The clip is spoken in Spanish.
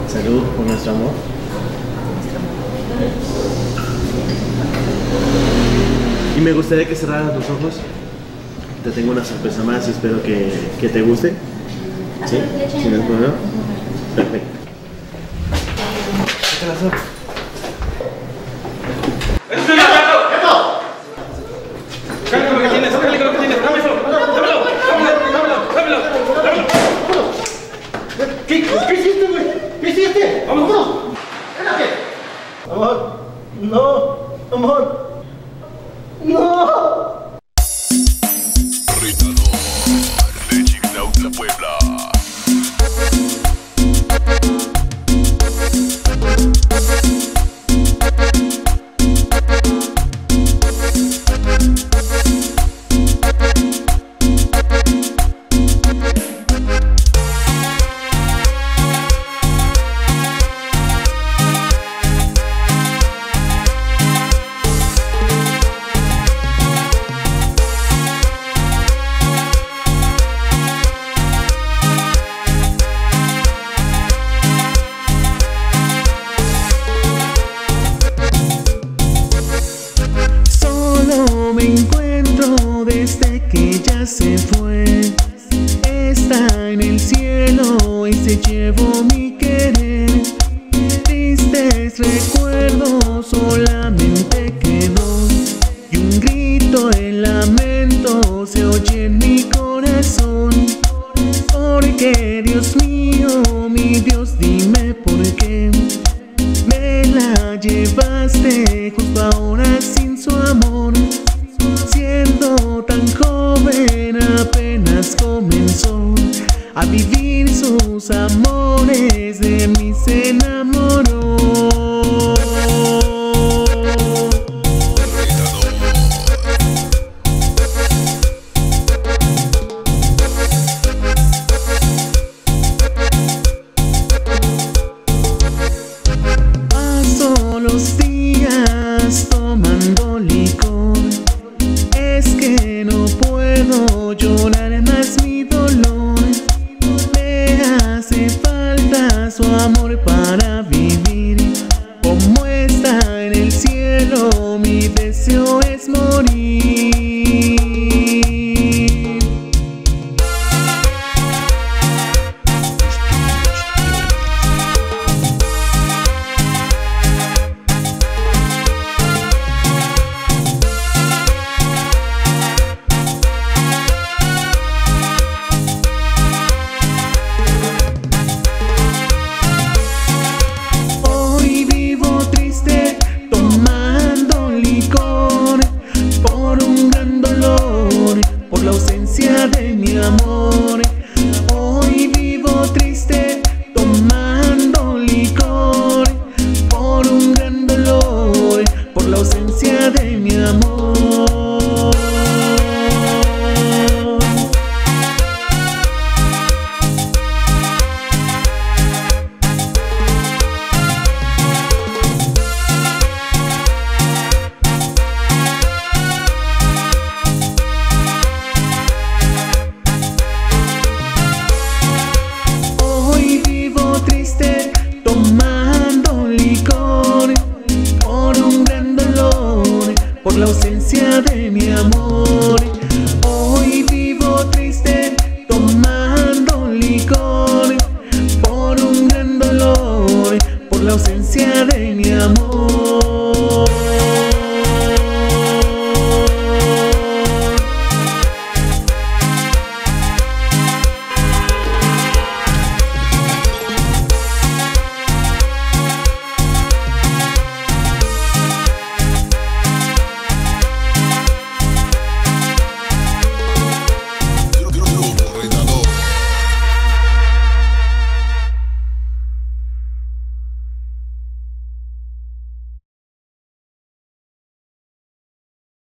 Salud por nuestro amor. Y me gustaría que cerraras los ojos. Te tengo una sorpresa más y espero que te guste. ¿Sí? ¿Sí no es problema? Perfecto. ¿Qué te las ojos? ¡Cállate lo que tienes! ¡Cállate lo que tienes! ¡Dámelo! ¿Qué hiciste, güey? ¿Qué hiciste? ¡Vámonos! ¡Espérate! Amor, no, amor, no. Retador de Chignautla, Puebla. Me encuentro desde que ya se fue. Está en el cielo y se llevó mi querer. Tristes recuerdos solamente quedó, y un grito en lamento se oye en mi corazón. Porque Dios mío, mi Dios, dime por qué me la llevaste justo ahora sin su amor. Siendo tan joven apenas comenzó a vivir sus amores, de mí se enamoró. Paso los días tomando licor, es que no puedo llorar más mi dolor. Me hace falta su amor para vivir. Como está en el cielo, mi deseo es morir. Por la ausencia de mi amor, hoy vivo triste tomando licor. Por un gran dolor, por la ausencia de mi amor. Tomando licor, por un gran dolor, por la ausencia de mi amor. Hoy vivo triste tomando licor, por un gran dolor, por la ausencia de mi amor.